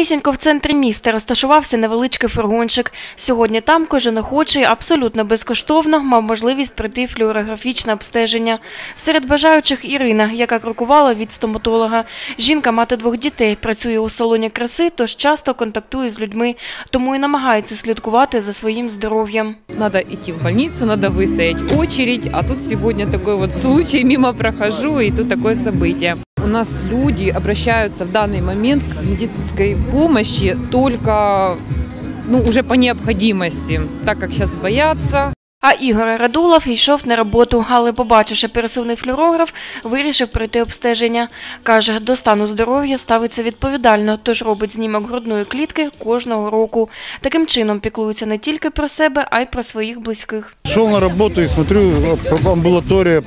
Прямісінько в центрі міста розташувався невеличкий фургончик. Сьогодні там кожен охочий абсолютно безкоштовно мав можливість пройти флюорографічне обстеження. Серед бажаючих Ірина, яка крокувала від стоматолога. Жінка – мати 2 дітей, працює у салоні краси, тож часто контактує з людьми, тому і намагається слідкувати за своїм здоров'ям. Надо идти в больницу, надо выстоять очередь, а тут сегодня такой вот случай, мимо прохожу, и тут такое событие. У нас люди обращаются в данный момент к медицинской помощи только уже по необходимости, так как сейчас боятся. А Ігор Радулов йшов на роботу, але, побачивши пересувний флюорограф, вирішив пройти обстеження. Каже, до стану здоров'я ставиться відповідально, тож робить знімок грудної клітки кожного року. Таким чином піклується не тільки про себе, а й про своїх близьких. Шел на роботу і смотрю, амбулаторія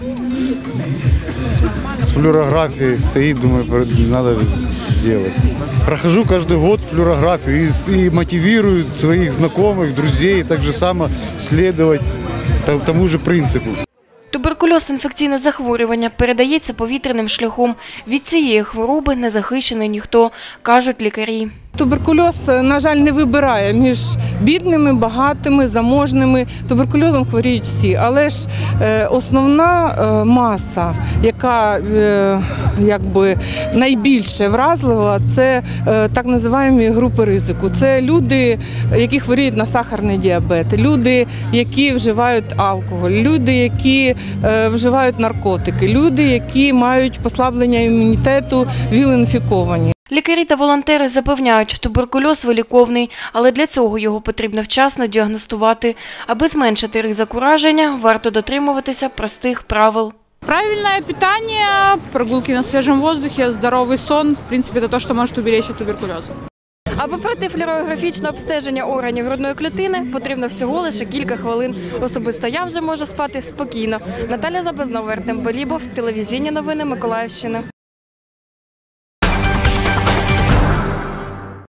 с флюорографией стоит, думаю, надо сделать. Прохожу каждый год флюорографию и мотивирую своих знакомых, друзей, так же само следовать тому же принципу. Туберкульоз – інфекційне захворювання, передається повітряним шляхом. Від цієї хвороби не захищений ніхто, кажуть лікарі. Туберкульоз, на жаль, не вибирає між бідними, багатими, заможними. Туберкульозом хворіють всі. Але ж основна маса, яка найбільше вразлива, це так називаємо групи ризику. Це люди, які хворіють на сахарний діабет, люди, які вживають алкоголь, люди, які вживають наркотики, люди, які мають послаблення імунітету, ВІЛ-інфіковані. Лікарі та волонтери запевняють, туберкульоз виліковний, але для цього його потрібно вчасно діагностувати. Аби зменшити ризик ураження, варто дотримуватися простих правил. Правильное питание, прогулки на свежем воздухе, здоровый сон, в принципе, это то, что может уберечь от туберкулеза. Аби пройти флюорографічне обстеження органів грудної клітини, потрібно всього лише кілька хвилин. Особисто я вже можу спати спокійно. Наталя Забезнова, Артем Белібов, телевізійні новини Миколаївщини.